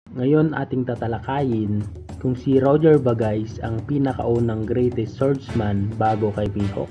Ngayon ating tatalakayin kung si Roger ba guys ang pinakaunang greatest swordsman bago kay Mihawk.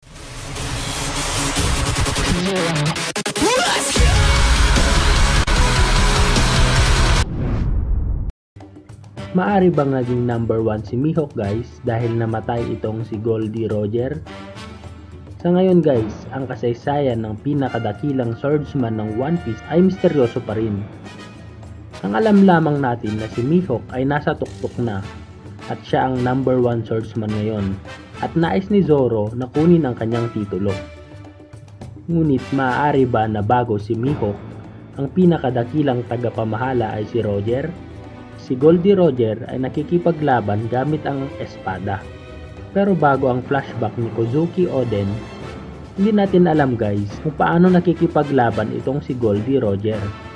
Maari bang naging number 1 si Mihawk guys dahil namatay itong si Goldie Roger? Sa ngayon guys, ang kasaysayan ng pinakadakilang swordsman ng One Piece ay misteryoso pa rin. Ang alam lamang natin na si Mihawk ay nasa tuktok na at siya ang number 1 swordsman ngayon at nais ni Zoro na kunin ang kanyang titulo. Ngunit maaari ba na bago si Mihawk, ang pinakadakilang tagapamahala ay si Roger? Si Goldie Roger ay nakikipaglaban gamit ang espada. Pero bago ang flashback ni Kozuki Oden, hindi natin alam guys kung paano nakikipaglaban itong si Goldie Roger.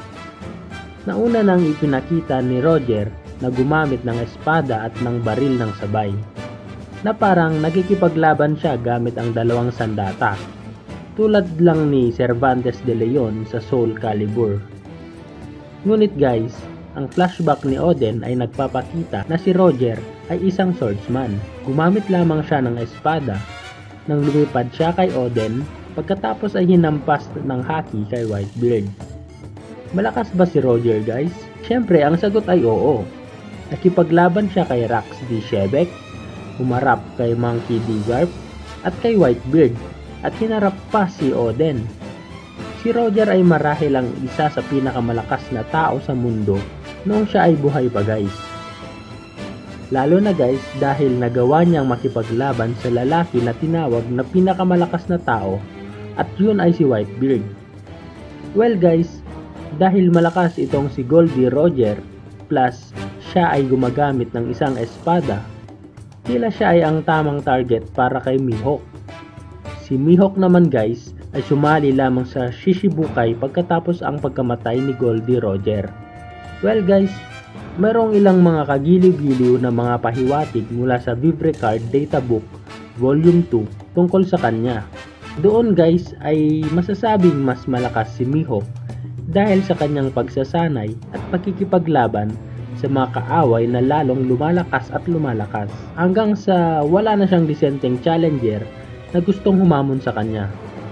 Nauna nang ipinakita ni Roger na gumamit ng espada at ng baril ng sabay, na parang nakikipaglaban siya gamit ang dalawang sandata, tulad lang ni Cervantes de Leon sa Soul Calibur. Ngunit guys, ang flashback ni Oden ay nagpapakita na si Roger ay isang swordsman. Gumamit lamang siya ng espada nang lumipad siya kay Oden pagkatapos ay hinampas ng haki kay Whitebeard. Malakas ba si Roger guys? Siyempre ang sagot ay oo. Nakipaglaban siya kay Rax D. Shebek, humarap kay Monkey D. Garp at kay Whitebeard at hinarap pa si Oden. Si Roger ay marahil ang isa sa pinakamalakas na tao sa mundo noong siya ay buhay pa guys. Lalo na guys dahil nagawa niyang makipaglaban sa lalaki na tinawag na pinakamalakas na tao at yun ay si Whitebeard. Well guys, dahil malakas itong si Goldie Roger plus siya ay gumagamit ng isang espada, tila siya ay ang tamang target para kay Mihawk. Si Mihawk naman guys ay sumali lamang sa Shichibukai pagkatapos ang pagkamatay ni Goldie Roger. Well guys, mayroong ilang mga kagiliw-giliw na mga pahiwatig mula sa Vivre Card Data Book Volume 2 tungkol sa kanya. Doon guys ay masasabing mas malakas si Mihawk dahil sa kanyang pagsasanay at pagkikipaglaban sa mga kaaway na lalong lumalakas at lumalakas hanggang sa wala na siyang disenteng challenger na gustong humamon sa kanya.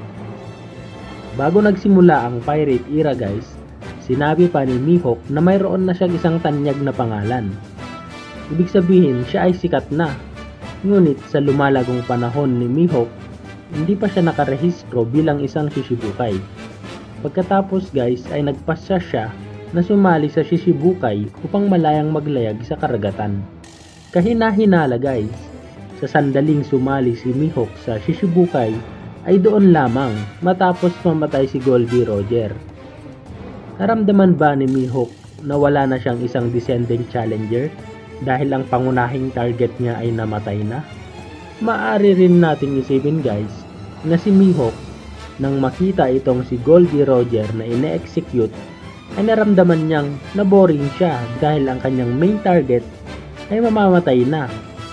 Bago nagsimula ang Pirate Era guys, sinabi pa ni Mihawk na mayroon na siyang isang tanyag na pangalan. Ibig sabihin siya ay sikat na. Ngunit sa lumalagong panahon ni Mihawk, hindi pa siya nakarehistro bilang isang Shichibukai. Pagkatapos guys ay nagpasya siya na sumali sa Shichibukai upang malayang maglayag sa karagatan. Kahina-hinala guys, sa sandaling sumali si Mihawk sa Shichibukai ay doon lamang matapos mamatay si Goldie Roger. Naramdaman ba ni Mihawk na wala na siyang isang descending challenger dahil ang pangunahing target niya ay namatay na? Maaari rin nating isipin guys na si Mihawk nang makita itong si Goldie Roger na ine-execute ay naramdaman niyang na boring siya dahil ang kanyang main target ay mamamatay na.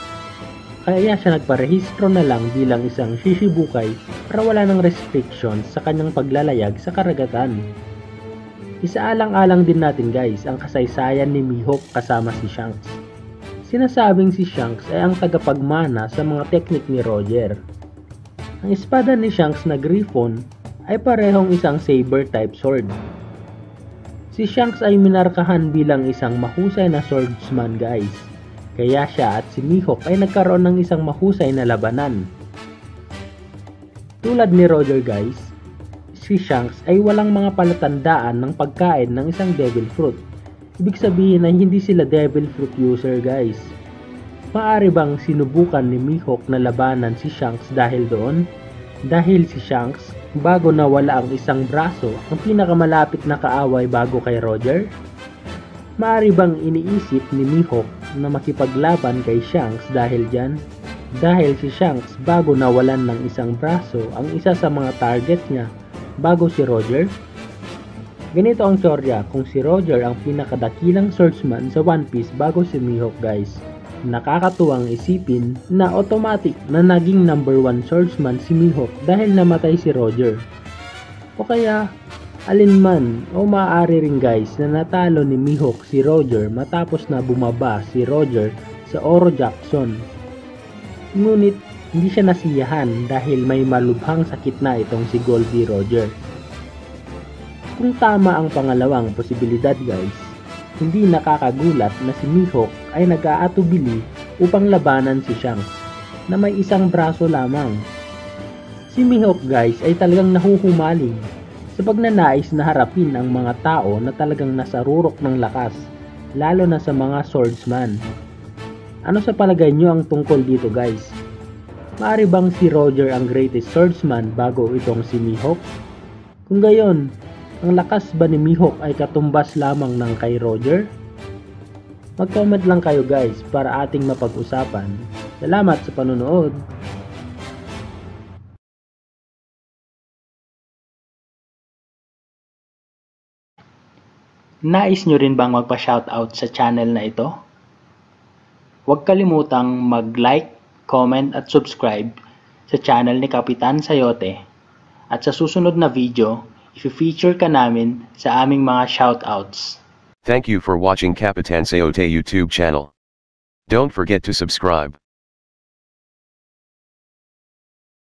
Kaya siya nagparehistro na lang bilang isang Shichibukai para wala ng restrictions sa kanyang paglalayag sa karagatan. Isaalang-alang din natin guys ang kasaysayan ni Mihawk kasama si Shanks. Sinasabing si Shanks ay ang tagapagmana sa mga teknik ni Roger. Ang espada ni Shanks na Griffon ay parehong isang saber type sword. Si Shanks ay minarkahan bilang isang mahusay na swordsman guys. Kaya siya at si Mihawk ay nagkaroon ng isang mahusay na labanan. Tulad ni Roger guys, si Shanks ay walang mga palatandaan ng pagkain ng isang devil fruit. Ibig sabihin ay hindi sila devil fruit user guys. Maaari bang sinubukan ni Mihawk na labanan si Shanks dahil doon? Dahil si Shanks, bago nawala ang isang braso, ang pinakamalapit na kaaway bago kay Roger? Maaari bang iniisip ni Mihawk na makipaglaban kay Shanks dahil dyan? Dahil si Shanks bago nawalan ng isang braso ang isa sa mga target niya bago si Roger? Ganito ang teorya kung si Roger ang pinakadakilang swordsman sa One Piece bago si Mihawk guys. Nakakatuwang isipin na automatic na naging number 1 swordsman si Mihawk dahil namatay si Roger. O kaya Alinman o maaari rin guys na natalo ni Mihawk si Roger matapos na bumaba si Roger sa Oro Jackson. Ngunit hindi siya nasiyahan dahil may malubhang sakit na itong si Goldie Roger. Kung tama ang pangalawang posibilidad guys, hindi nakakagulat na si Mihawk ay nag-aatubili upang labanan si Shanks na may isang braso lamang. Si Mihawk guys ay talagang nahuhumaling sa pagnanais na harapin ang mga tao na talagang nasa rurok ng lakas, lalo na sa mga swordsman. Ano sa palagay nyo ang tungkol dito guys? Maaari bang si Roger ang greatest swordsman bago itong si Mihawk? Kung gayon, ang lakas ba ni Mihawk ay katumbas lamang ng kay Roger? Mag-comment lang kayo guys para ating mapag-usapan. Salamat sa panonood! Nais nyo rin bang magpa-shoutout sa channel na ito? Huwag kalimutang mag-like, comment at subscribe sa channel ni Kapitan Sayote. At sa susunod na video, i-feature ka namin sa aming mga shoutouts. Thank you for watching Kapitan Sayote YouTube channel. Don't forget to subscribe.